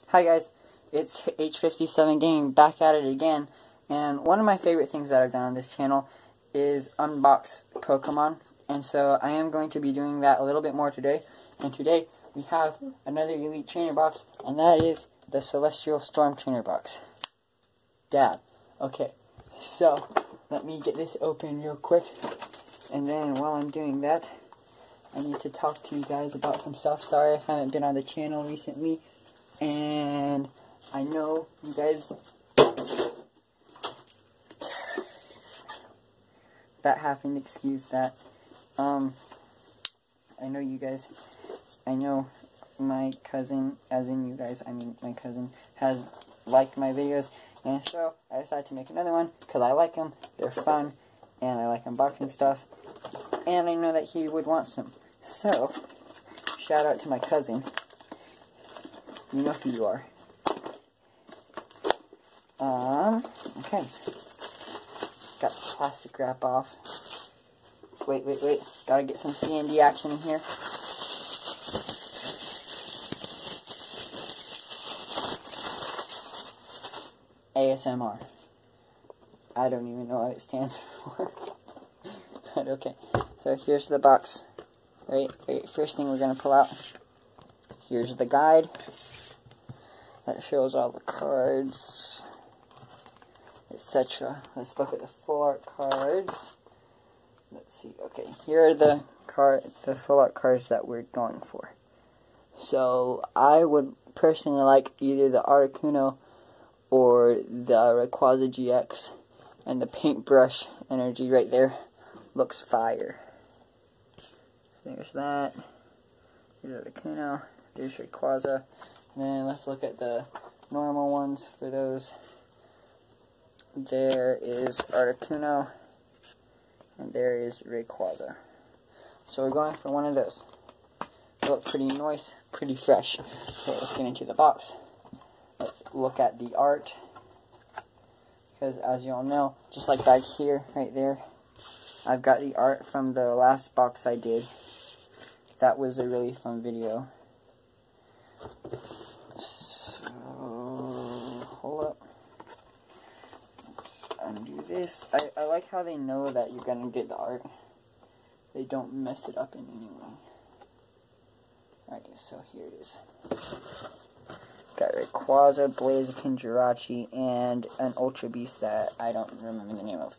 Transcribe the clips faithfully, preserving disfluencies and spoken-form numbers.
Hi guys, it's H fifty-seven Gaming back at it again, and one of my favorite things that I've done on this channel is unbox Pokemon, and so I am going to be doing that a little bit more today. And today we have another Elite Trainer box, and that is the Celestial Storm Trainer box. Dab. Okay, so let me get this open real quick, and then while I'm doing that, I need to talk to you guys about some stuff. Sorry I haven't been on the channel recently. And I know you guys, that happened, excuse that. Um, I know you guys, I know my cousin, as in you guys, I mean my cousin, has liked my videos. And so I decided to make another one, because I like them, they're fun, and I like unboxing stuff. And I know that he would want some. So, shout out to my cousin. You know who you are. Um, okay. Got the plastic wrap off. Wait, wait, wait. Gotta get some C N D action in here. A S M R. I don't even know what it stands for. But okay. So here's the box. Right, right, first thing we're gonna pull out. Here's the guide. That shows all the cards, et cetera. Let's look at the full art cards. Let's see. Okay, here are the card, the full art cards that we're going for. So I would personally like either the Articuno or the Rayquaza G X, and the paintbrush energy right there looks fire. There's that. Here's Articuno. There's Rayquaza. And then let's look at the normal ones for those. There is Articuno, and there is Rayquaza. So we're going for one of those. They look pretty nice, pretty fresh. Okay, let's get into the box. Let's look at the art. Because as you all know, just like back here, right there, I've got the art from the last box I did. That was a really fun video. So, hold up. Let's undo this. I, I like how they know that you're gonna get the art. They don't mess it up in any way. Alright, so here it is. Got Rayquaza, Blaziken, Jirachi, and an Ultra Beast that I don't remember the name of.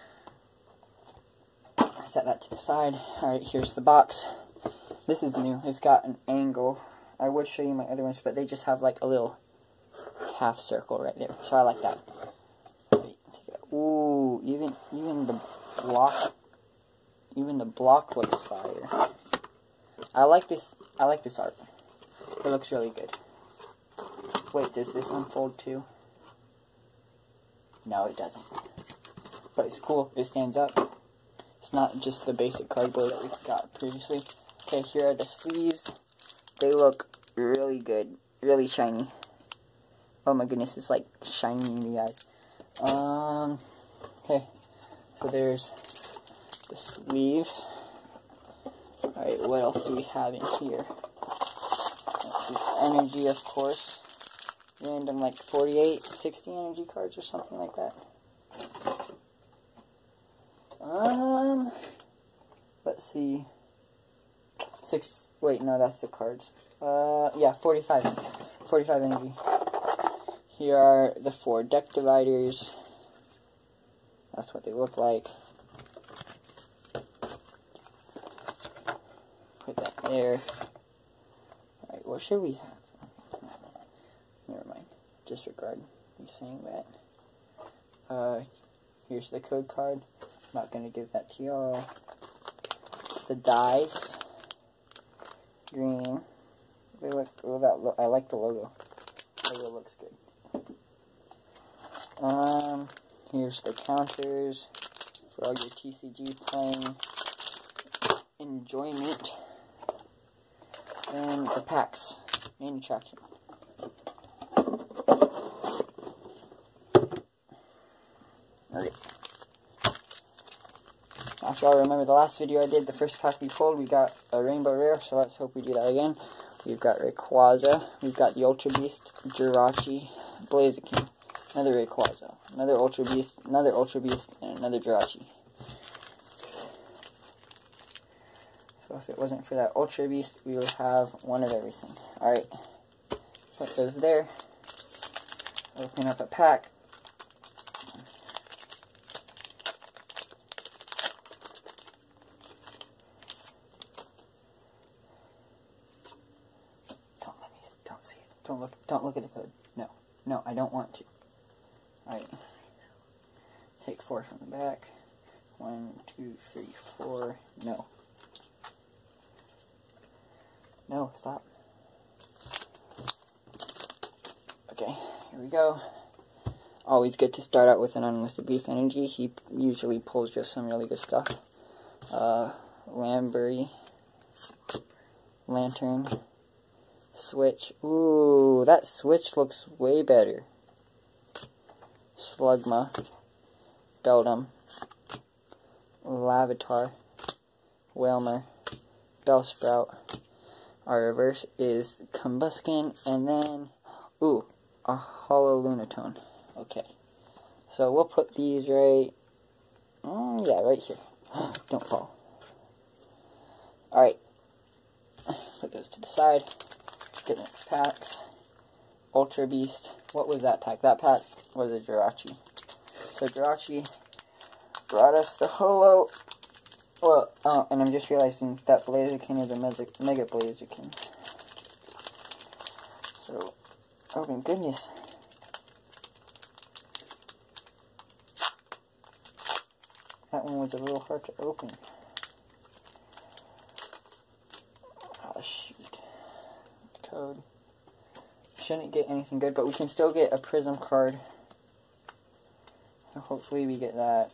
Set that to the side. Alright, here's the box. This is new. It's got an angle. I would show you my other ones, but they just have like a little half circle right there. So I like that. Wait, take it out. Ooh, even even the block, even the block looks fire. I like this. I like this art. It looks really good. Wait, does this unfold too? No, it doesn't. But it's cool. It stands up. It's not just the basic cardboard that we got previously. Okay, here are the sleeves. They look really good, really shiny. Oh my goodness, it's like shiny in the eyes. Um, okay, so there's the sleeves. Alright, what else do we have in here? Let's see, energy, of course. Random, like forty-eight, sixty energy cards or something like that. Um, let's see. Six, wait, no, that's the cards. Uh, yeah, forty-five. forty-five energy. Here are the four deck dividers. That's what they look like. Put that there. Alright, what should we have? Never mind. Disregard me saying that. Uh, here's the code card. I'm not going to give that to y'all. The dice. Green. They look, oh, that lo I like the logo. The logo looks good. Um, here's the counters for all your T C G playing enjoyment. And the packs. Main attraction. Alright. If y'all remember the last video I did, the first pack we pulled, we got a Rainbow Rare, so let's hope we do that again. We've got Rayquaza. We've got the Ultra Beast, Jirachi, Blaziken, another Rayquaza, another Ultra Beast, another Ultra Beast, and another Jirachi. So if it wasn't for that Ultra Beast, we would have one of everything. Alright, put those there. Open up a pack. Don't let me, don't see it. Don't look, don't look at the code. No, no, I don't want to. Alright. Take four from the back. One, two, three, four. No. No, stop. Okay, here we go. Always good to start out with an Unlisted Leaf Energy. He usually pulls just some really good stuff. Uh, Lamberry, Lantern, Switch. Ooh, that Switch looks way better. Slugma, Beldum, Lavatar, Wailmer, Bellsprout. Our reverse is Combuskin, and then, ooh, a Hollow Lunatone. Okay, so we'll put these right, oh yeah, right here. Don't fall. Alright, put those to the side. Get the next packs. Ultra Beast. What was that pack? That pack was a Jirachi. So Jirachi brought us the Holo. Well, oh, and I'm just realizing that Blaziken is a Mega, Mega Blaziken. So, oh my goodness. That one was a little hard to open. Oh, shoot. Code. Shouldn't get anything good, but we can still get a Prism card. So hopefully we get that.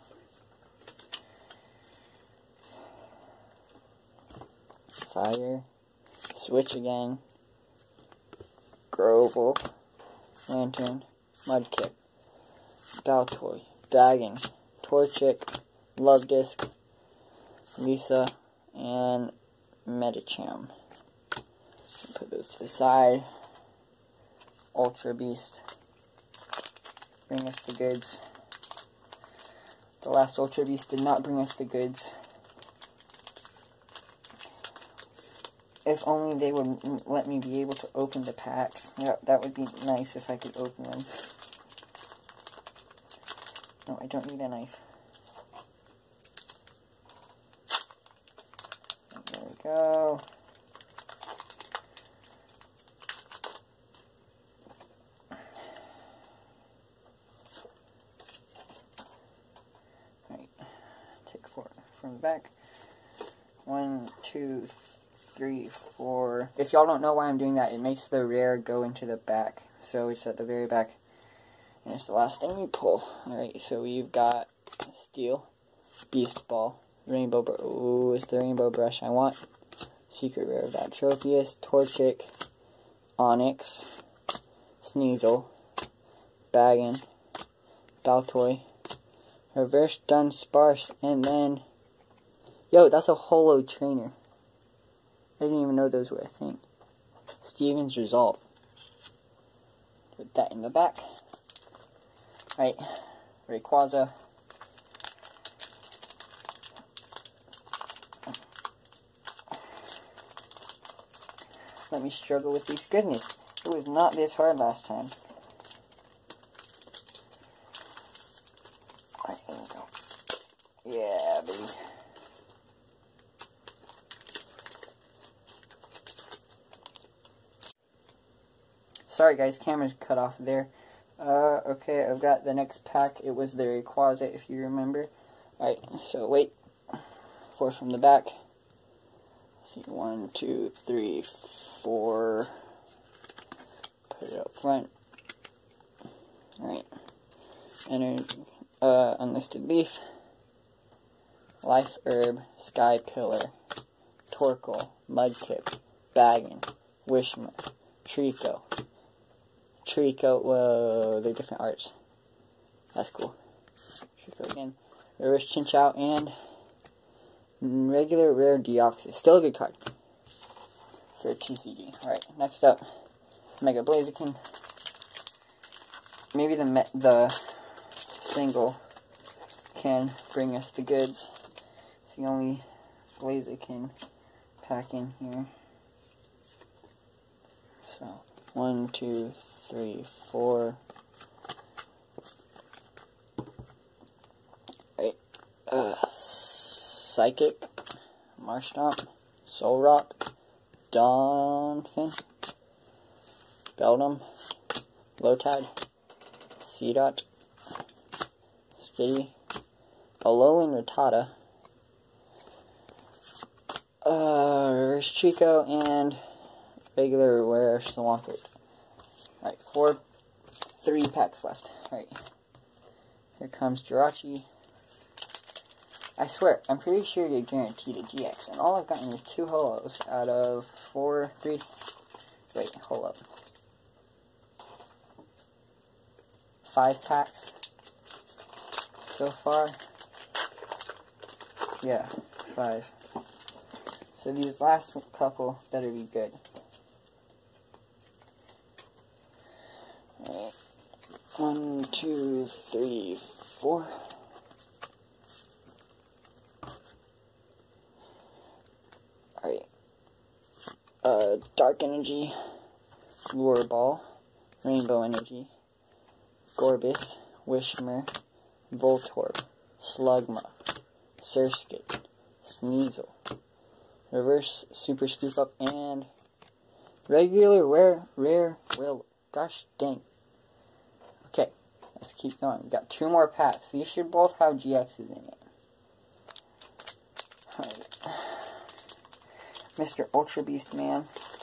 Fire, Switch again, Grovel, Lantern, Mudkip, Baltoy, Baggin, Torchic, Love Disc, Lisa, and Medicham. Put those to the side. Ultra Beast. Bring us the goods. The last Ultra Beast did not bring us the goods. If only they would let me be able to open the packs. Yeah, that would be nice if I could open them. No, I don't need a knife. There we go. Alright, take four from the back. One, two, three, four. If y'all don't know why I'm doing that, it makes the rare go into the back. So it's at the very back. And it's the last thing we pull. Alright, so we've got Steel, Beast Ball, Rainbow Brush. Ooh, it's the Rainbow Brush I want. Secret Rare of Atropius, Torchic, Onyx, Sneasel, Baggin, Baltoy, Reverse Dunsparce, and then, yo, that's a Holo Trainer. I didn't even know those were a thing. Steven's Resolve. Put that in the back. Alright, Rayquaza. Let me struggle with these. Goodness, it was not this hard last time. Alright, there we go. Yeah, baby. Sorry guys, camera's cut off there. Uh, okay, I've got the next pack. It was the Rayquaza, if you remember. Alright, so wait. Four from the back. Let's see, one, two, three, four. Put it up front. Alright. Enter, uh, Unlisted Leaf. Life Herb, Sky Pillar, Torkoal, Mudkip, Baggin, Wishmer, Trico. Trico, whoa, they're different arts. That's cool. Trico again. Reverse Chinchou and regular rare Deoxys. Still a good card. for T C G. Alright, next up, Mega Blaziken. Maybe the me the single can bring us the goods. It's the only Blaziken pack in here. So, one, two, three, four. Right. Uh, Psychic, Marshtomp, Solrock, Donphin, Beldum, Lotad, Seedot, Skitty, Alolan Rattata, uh, Reverse Chico, and regular rare Swampert. Alright, four, three packs left. Alright, here comes Jirachi. I swear, I'm pretty sure you're guaranteed a G X, and all I've gotten is two holos out of four, three, wait, hold up. Five packs so far. Yeah, five. So these last couple better be good. Alright. One, two, three, four. Alright. Uh, Dark Energy, Lure Ball, Rainbow Energy, Gorbis, Wishmer, Voltorb, Slugma, Surskit, Sneasel, Reverse Super Scoop Up, and regular rare, rare Will. Gosh dang. Okay, let's keep going. We got two more packs. These should both have G Xs in it. Alright. Mister Ultra Beast Man.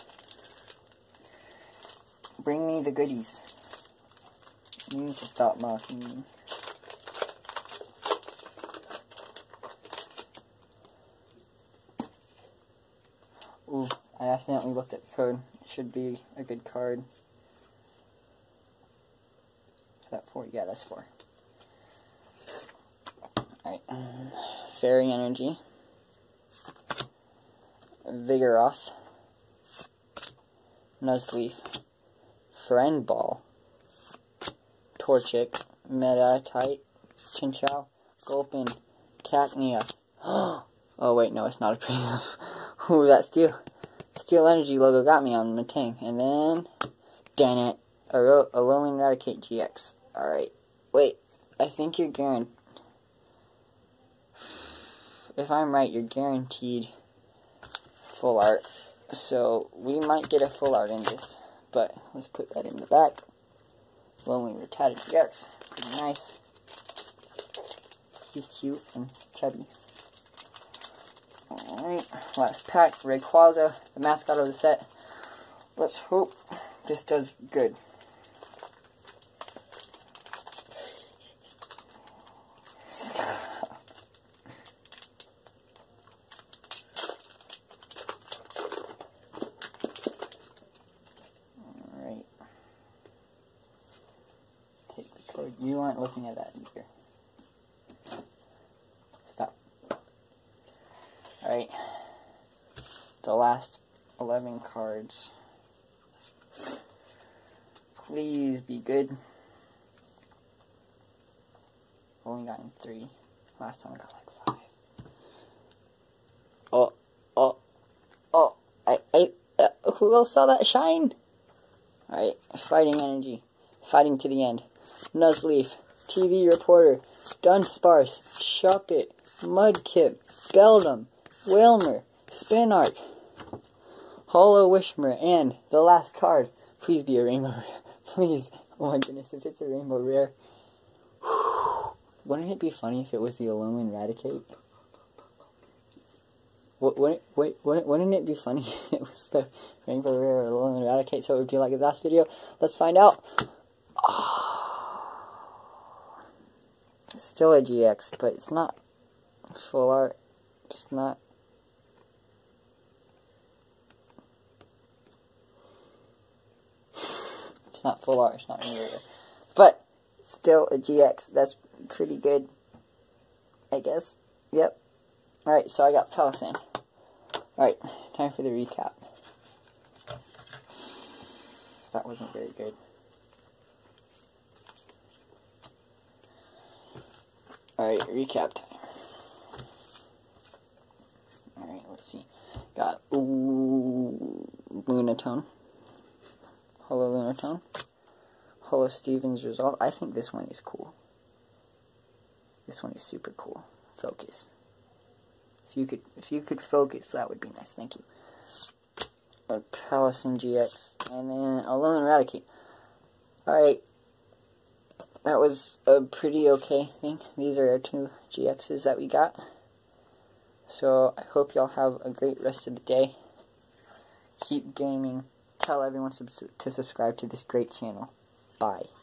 Bring me the goodies. You need to stop mocking me. Ooh, I accidentally looked at the code. It should be a good card. Is that four? Yeah, that's four. Alright. Um, Fairy Energy. Vigoroth. Nuzleaf. Friend Ball. Torchic. Meditite. Chinchou. Gulpin. Cacnea. Oh wait, no, it's not a Prism. Ooh, that Steel, Steel Energy logo got me on Metang. And then, damn it, a Alolan Raticate G X. Alright, wait, I think you're guaranteed, if I'm right, you're guaranteed full art. So, we might get a full art in this. But, let's put that in the back. Alolan Rattata G X, pretty nice. He's cute and chubby. Alright, last pack, Rayquaza, the mascot of the set. Let's hope this does good. Stop. Alright. Take the code. You aren't looking at that either. Alright, the last eleven cards. Please be good. Only gotten three. Last time I got like five. Oh, oh, oh, I, I, uh, who else saw that shine? Alright, Fighting Energy. Fighting to the end. Nuzleaf, T V Reporter, Dunsparce, Shuppet, Mudkip, Beldum, Wilmer, Spinark, Holo Wishmer, and the last card. Please be a rainbow rare. Please. Oh my goodness, if it's a rainbow rare. Whew. Wouldn't it be funny if it was the Alolan Raticate? Wouldn't, wait, wouldn't, wouldn't it be funny if it was the rainbow rare Alolan Raticate? So it would be like the last video. Let's find out. Oh. It's still a G X, but it's not full art. It's not. It's not full art, it's not mirror. But, still a G X. That's pretty good, I guess. Yep. Alright, so I got Pelican. Alright, time for the recap. that wasn't very good. Alright, recap time. Alright, let's see. Got ooh, Lunatone. Holo Lunatone. Holo Stevens Resolve. I think this one is cool. This one is super cool. Focus. If you could if you could focus, that would be nice. Thank you. A Palisade G X. And then Alolan Eradicate. Alright. That was a pretty okay thing. These are our two G Xs that we got. So, I hope y'all have a great rest of the day. Keep gaming. Tell everyone sub to subscribe to this great channel. Bye.